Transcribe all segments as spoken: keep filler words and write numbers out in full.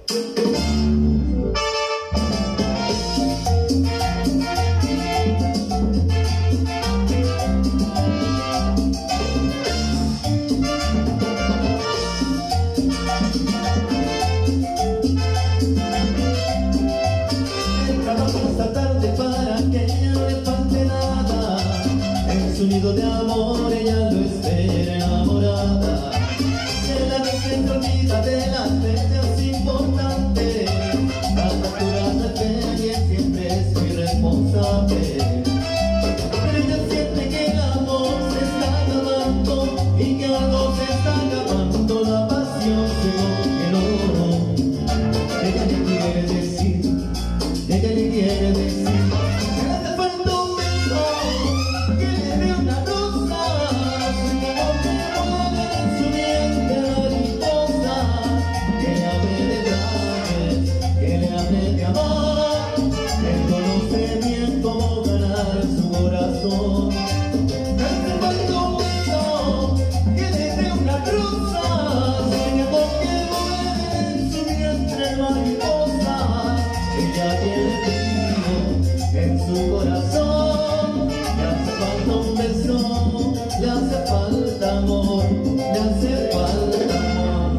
Esta tarde para que ella no le falte nada, en su nido de amor ella lo espera enamorada. En la que se olvida de las fechas importantes, la factura de feria siempre es mi responsable. Pero ella siente que el amor se está acabando y que algo se está acabando, la pasión se congeló. Ella le quiere decir, ella le quiere decir que le hace falta un beso, que le dé una rosa, como que mueve en su vientre mariposa, que le hable de trajes, que le hable de amor, él conoce bien cómo ganar su corazón. Le hace falta un beso, que le dé una rosa, como que mueve en su vientre mariposa, ella tiene frío en su corazón. Le hace falta un beso, le hace falta amor, le hace falta amor.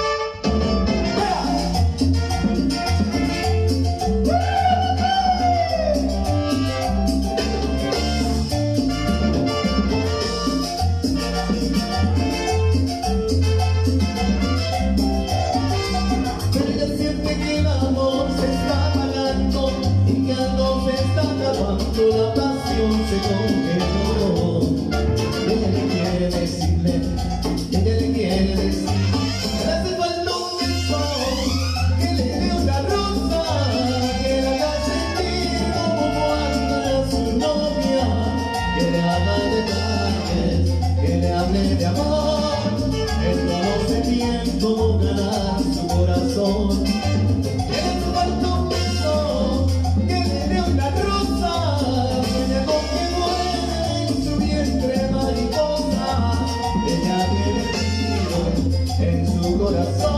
Pero ella siente que el amor se está apagando y que algo se está acabando, la pasión se congeló. Ella le quiere decirle, ella le quiere decir, que le hace falta un beso, que le dé una rosa, que la haga sentir como cuando era su novia, que le haga detalles, que le hable de amor, él conoce bien cómo ganar su corazón. Que le hace falta un beso, que le dé una rosa, sueña con que muere en su vientre mariposa, ella tiene frío en su corazón.